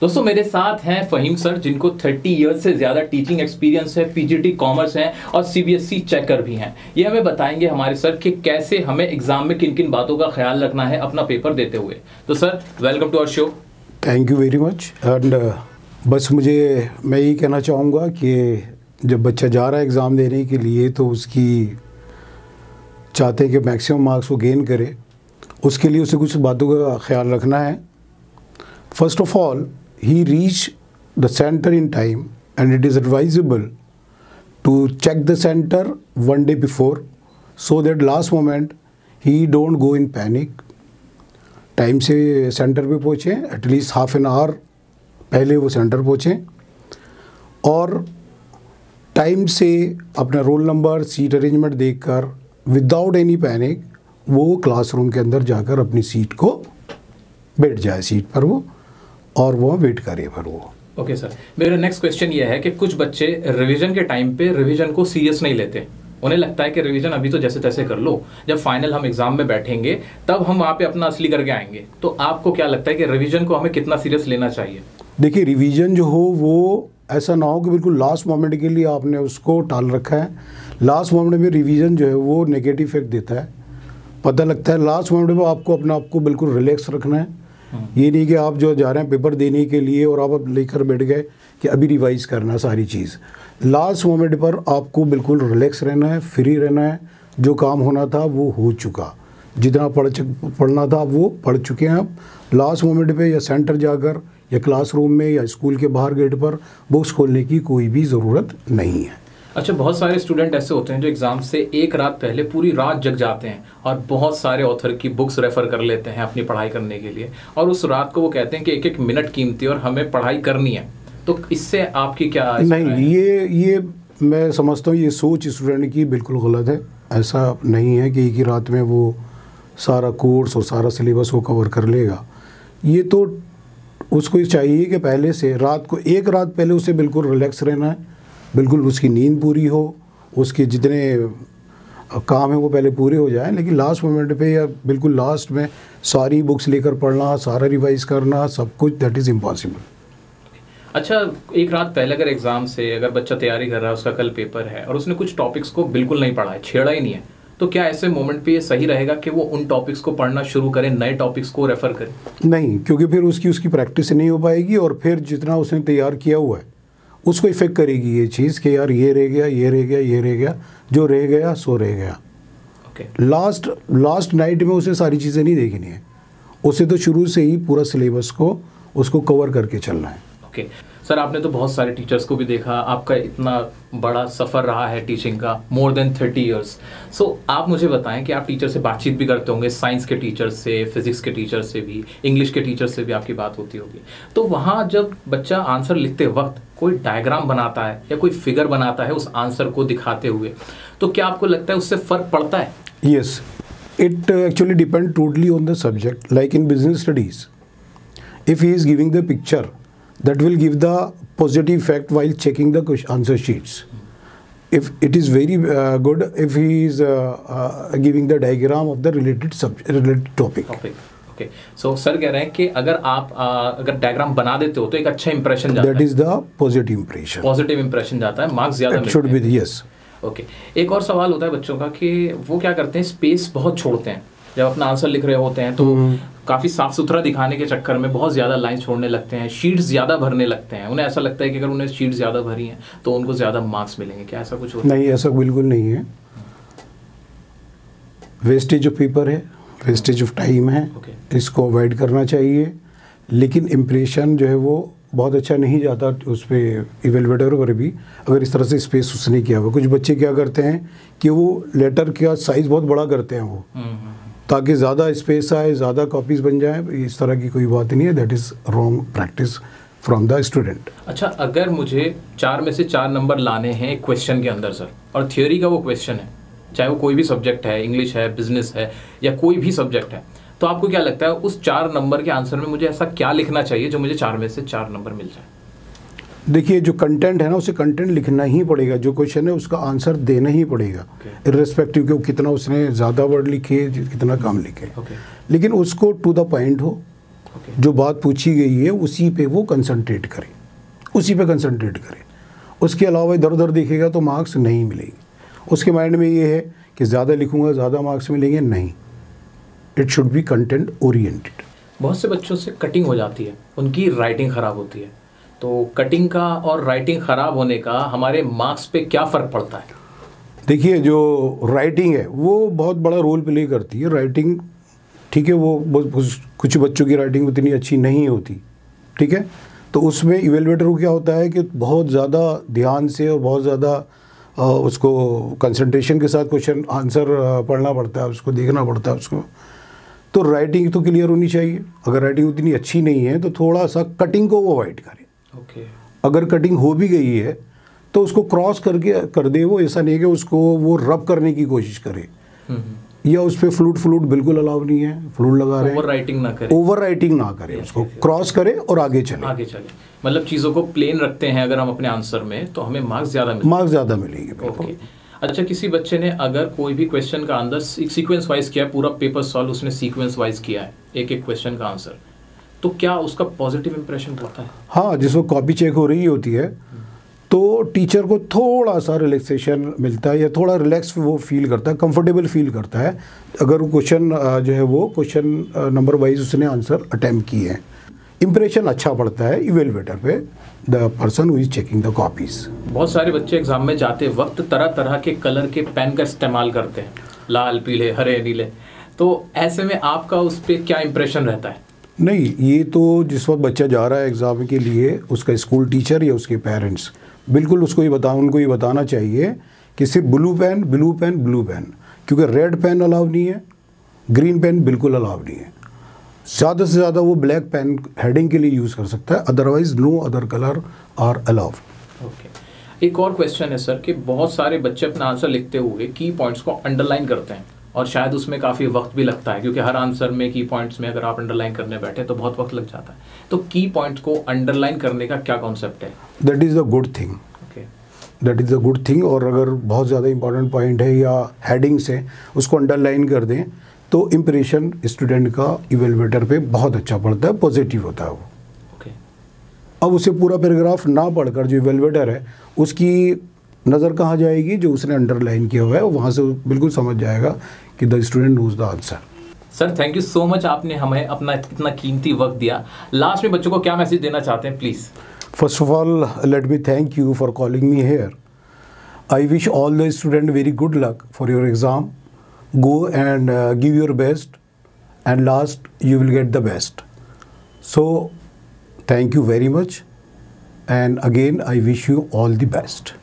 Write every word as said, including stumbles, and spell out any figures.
दोस्तों मेरे साथ हैं फहीम सर, जिनको तीस इयर्स से ज़्यादा टीचिंग एक्सपीरियंस है, पीजीटी कॉमर्स हैं और सीबीएसई चेकर भी हैं। ये हमें बताएंगे हमारे सर कि कैसे हमें एग्जाम में किन किन बातों का ख्याल रखना है अपना पेपर देते हुए। तो sir welcome to our show. Thank you very much. And बस मुझे मैं यही कहना चाहूँगा कि जब बच्चा जा रहा है एग्ज़ाम देने के लिए तो उसकी चाहते हैं कि मैक्सिमम मार्क्स वो गेन करे, उसके लिए उसे कुछ बातों का ख्याल रखना है। First of all, he reach the center in time and it is advisable to check the center one day before so that last moment he don't go in panic। Time से सेंटर पे पहुँचे, at least half an hour पहले वो centre पहुँचे और time से अपना roll number seat arrangement देखकर विदाउट एनी पैनिक वो क्लासरूम के अंदर जाकर अपनी सीट को बैठ जाए सीट पर वो और वो वेट करे पर वो। ओके सर, मेरा नेक्स्ट क्वेश्चन ये है कि कुछ बच्चे रिवीजन के टाइम पे रिवीजन को सीरियस नहीं लेते। उन्हें लगता है कि रिवीजन अभी तो जैसे तैसे कर लो, जब फाइनल हम एग्जाम में बैठेंगे तब हम वहाँ पे अपना असली करके आएंगे। तो आपको क्या लगता है कि रिवीजन को हमें कितना सीरियस लेना चाहिए? देखिए, रिवीजन जो हो वो ऐसा ना हो कि बिल्कुल लास्ट मोमेंट के लिए आपने उसको टाल रखा है। लास्ट मोमेंट में रिवीजन जो है वो नेगेटिव इफेक्ट देता है, पता लगता है। लास्ट मोमेंट में आपको अपने आप को बिल्कुल रिलैक्स रखना है। ये नहीं कि आप जो जा रहे हैं पेपर देने के लिए और आप लेकर बैठ गए कि अभी रिवाइज करना सारी चीज़। लास्ट मोमेंट पर आपको बिल्कुल रिलैक्स रहना है, फ्री रहना है। जो काम होना था वो हो चुका, जितना पढ़ पढ़ना था वो पढ़ चुके हैं। आप लास्ट मोमेंट पे या सेंटर जाकर या क्लासरूम में या स्कूल के बाहर गेट पर बुक्स खोलने की कोई भी ज़रूरत नहीं है। अच्छा, बहुत सारे स्टूडेंट ऐसे होते हैं जो एग्जाम से एक रात पहले पूरी रात जग जाते हैं और बहुत सारे ऑथर की बुक्स रेफर कर लेते हैं अपनी पढ़ाई करने के लिए, और उस रात को वो कहते हैं कि एक एक मिनट कीमती और हमें पढ़ाई करनी है। तो इससे आपकी क्या? नहीं, ये ये मैं समझता हूँ ये सोच स्टूडेंट की बिल्कुल गलत है। ऐसा नहीं है कि एक ही रात में वो सारा कोर्स और सारा सिलेबस वो कवर कर लेगा। ये तो उसको चाहिए कि पहले से रात को एक रात पहले उसे बिल्कुल रिलैक्स रहना है, बिल्कुल उसकी नींद पूरी हो, उसके जितने काम है वो पहले पूरे हो जाएं। लेकिन लास्ट मोमेंट पे या बिल्कुल लास्ट में सारी बुक्स लेकर पढ़ना, सारा रिवाइज करना, सब कुछ, दैट इज़ इम्पॉसिबल। अच्छा, एक रात पहले अगर एग्जाम से अगर बच्चा तैयारी कर रहा है, उसका कल पेपर है और उसने कुछ टॉपिक्स को बिल्कुल नहीं पढ़ा है, छेड़ा ही नहीं है, तो क्या ऐसे मोमेंट पे ये सही रहेगा कि वो उन टॉपिक्स को पढ़ना शुरू करें, नए टॉपिक्स को रेफर करें? नहीं, क्योंकि फिर उसकी उसकी प्रैक्टिस नहीं हो पाएगी और फिर जितना उसने तैयार किया हुआ है उसको इफेक्ट करेगी ये चीज़ कि यार ये रह गया, ये रह गया, ये रह गया, जो रह गया सो रह गया। ओके, लास्ट लास्ट नाइट में उसे सारी चीज़ें नहीं देखनी है, उसे तो शुरू से ही पूरा सिलेबस को उसको कवर करके चलना है। ओके सर, आपने तो बहुत सारे टीचर्स को भी देखा, आपका इतना बड़ा सफ़र रहा है टीचिंग का, more than thirty years. So आप मुझे बताएं कि आप टीचर से बातचीत भी करते होंगे, साइंस के टीचर से, फिजिक्स के टीचर से भी, इंग्लिश के टीचर से भी आपकी बात होती होगी। तो वहाँ जब बच्चा आंसर लिखते वक्त कोई डायग्राम बनाता है या कोई फिगर बनाता है उस आंसर को दिखाते हुए, तो क्या आपको लगता है उससे फ़र्क पड़ता है? Yes, it actually depend totally on the subject. Like in business studies, if he is giving the picture, that will give the positive effect while checking the answer sheets. If it is very uh, good if he is uh, uh, giving the diagram of the related subject, related topic. Topic. Okay. So sir कह रहे हैं कि अगर आप uh, अगर diagram बना देते हो तो एक अच्छा इंप्रेशन जाता है. That is the positive impression. Positive impression जाता है, मार्क्स ज़्यादा मिलते हैं. It should be, yes. Okay okay. एक और सवाल होता है बच्चों का कि वो क्या करते हैं, स्पेस बहुत छोड़ते हैं जब अपना आंसर लिख रहे होते हैं, तो काफ़ी साफ सुथरा दिखाने के चक्कर में बहुत ज़्यादा लाइन छोड़ने लगते हैं, शीट्स ज़्यादा भरने लगते हैं। उन्हें ऐसा लगता है कि अगर उन्हें शीट ज़्यादा भरी हैं तो उनको ज़्यादा मार्क्स मिलेंगे। क्या ऐसा कुछ होता है? नहीं, ऐसा बिल्कुल नहीं है। वेस्टेज ऑफ पेपर है, वेस्टेज ऑफ टाइम है, okay. इसको अवॉइड करना चाहिए। लेकिन इम्प्रेशन जो है वो बहुत अच्छा नहीं जाता उस पर इवेलुएटर पर भी, अगर इस तरह से स्पेस उसने किया हुआ। कुछ बच्चे क्या करते हैं कि वो लेटर का साइज़ बहुत बड़ा करते हैं वो, ताकि ज़्यादा स्पेस आए, ज़्यादा कॉपीज़ बन जाए। इस तरह की कोई बात नहीं है, that is wrong practice from the student. अच्छा, अगर मुझे चार में से चार नंबर लाने हैं एक क्वेश्चन के अंदर सर, और थियोरी का वो क्वेश्चन है, चाहे वो कोई भी सब्जेक्ट है, इंग्लिश है, बिजनेस है या कोई भी सब्जेक्ट है, तो आपको क्या लगता है उस चार नंबर के आंसर में मुझे ऐसा क्या लिखना चाहिए जो मुझे चार में से चार नंबर मिल जाए? देखिए, जो कंटेंट है ना उसे कंटेंट लिखना ही पड़ेगा, जो क्वेश्चन है उसका आंसर देना ही पड़ेगा, इर्रेस्पेक्टिव के कितना उसने ज़्यादा वर्ड लिखे कितना कम लिखे। okay. लेकिन उसको टू द पॉइंट हो, Okay. जो बात पूछी गई है उसी पे वो कंसंट्रेट करे, उसी पे कंसंट्रेट करे। उसके अलावा इधर उधर देखेगा तो मार्क्स नहीं मिलेंगे। उसके माइंड में ये है कि ज़्यादा लिखूंगा ज़्यादा मार्क्स मिलेंगे, नहीं। It should be content oriented. बहुत से बच्चों से कटिंग हो जाती है, उनकी राइटिंग ख़राब होती है, तो कटिंग का और राइटिंग ख़राब होने का हमारे मार्क्स पे क्या फ़र्क पड़ता है? देखिए, जो राइटिंग है वो बहुत बड़ा रोल प्ले करती है। राइटिंग ठीक है, वो कुछ बच्चों की राइटिंग उतनी अच्छी नहीं होती, ठीक है, तो उसमें इवेलुएटर को क्या होता है कि बहुत ज़्यादा ध्यान से और बहुत ज़्यादा उसको कंसंट्रेशन के साथ क्वेश्चन आंसर पढ़ना पड़ता है, उसको देखना पड़ता है उसको। तो राइटिंग तो क्लियर होनी चाहिए। अगर राइटिंग उतनी अच्छी नहीं है तो थोड़ा सा कटिंग को वो अवॉइड करें। ओके। अगर कटिंग हो भी गई है तो उसको क्रॉस करके कर दे। वो ऐसा नहीं है कि उसको वो रब करने की कोशिश करे, या उस पर फ्लूट फ्लूट बिल्कुल अलाउ नहीं है, फ्लूट लगा रहे हैं। ओवर राइटिंग ना करे, ओवर राइटिंग ना करे, उसको क्रॉस करे और आगे चले आगे चले मतलब चीज़ों को प्लेन रखते हैं अगर हम अपने आंसर में, तो हमें मार्क्स ज़्यादा मिलेंगे। मार्क्स ज़्यादा मिलेंगे। ओके। अच्छा, किसी बच्चे ने अगर कोई भी क्वेश्चन का आंसर सीक्वेंस वाइज किया, पूरा पेपर सॉल्व उसने सीक्वेंस वाइज किया है, एक एक क्वेश्चन का आंसर, तो क्या उसका पॉजिटिव इंप्रेशन पड़ता है? हाँ, जिस वक्त कॉपी चेक हो रही होती है तो टीचर को थोड़ा सा रिलैक्सेशन मिलता है, या थोड़ा रिलैक्स वो फील करता है, कंफर्टेबल फील करता है अगर क्वेश्चन जो है वो क्वेश्चन नंबर वाइज उसने आंसर अटैम्प्ट किए हैं। इंप्रेशन अच्छा पड़ता है इवेलुएटर पे, the person who is checking the copies. बहुत सारे बच्चे एग्जाम में जाते वक्त तरह तरह के कलर के पेन का इस्तेमाल करते हैं, लाल, पीले, हरे, नीले, तो ऐसे में आपका उस पर क्या इंप्रेशन रहता है? नहीं, ये तो जिस वक्त बच्चा जा रहा है एग्ज़ाम के लिए, उसका स्कूल टीचर या उसके पेरेंट्स बिल्कुल उसको ये बता उनको ये बताना चाहिए कि सिर्फ blue pen blue pen blue pen, क्योंकि रेड पेन अलाउ नहीं है, ग्रीन पेन बिल्कुल अलाउ नहीं है। ज़्यादा से ज़्यादा वो ब्लैक पेन हेडिंग के लिए यूज़ कर सकता है, otherwise no other colour are allowed. Okay. एक और क्वेश्चन है सर कि बहुत सारे बच्चे अपना आंसर लिखते हुए की पॉइंट्स को अंडरलाइन करते हैं, और शायद उसमें काफ़ी वक्त भी लगता है, क्योंकि हर आंसर में की पॉइंट्स में अगर आप अंडरलाइन करने बैठे तो बहुत वक्त लग जाता है। तो की पॉइंट्स को अंडरलाइन करने का क्या कॉन्सेप्ट है? That is the good thing. Okay, that is the good thing. और अगर बहुत ज़्यादा इंपॉर्टेंट पॉइंट है या हेडिंग्स है उसको अंडरलाइन कर दें तो इम्प्रेशन स्टूडेंट का इवेलुएटर पे बहुत अच्छा पड़ता है, पॉजिटिव होता है वो। ओके। अब उसे पूरा पैराग्राफ ना पढ़कर जो इवेलुएटर है उसकी नज़र कहाँ जाएगी, जो उसने अंडरलाइन किया हुआ है वहाँ से बिल्कुल समझ जाएगा कि the student knows the answer. Sir thank you so much, आपने हमें अपना इतना कीमती वक्त दिया। लास्ट में बच्चों को क्या मैसेज देना चाहते हैं please? First of all let me thank you for calling me here. I wish all the student very good luck for your exam. Go and give your best and last you will get the best. So thank you very much, and again I wish you all the best.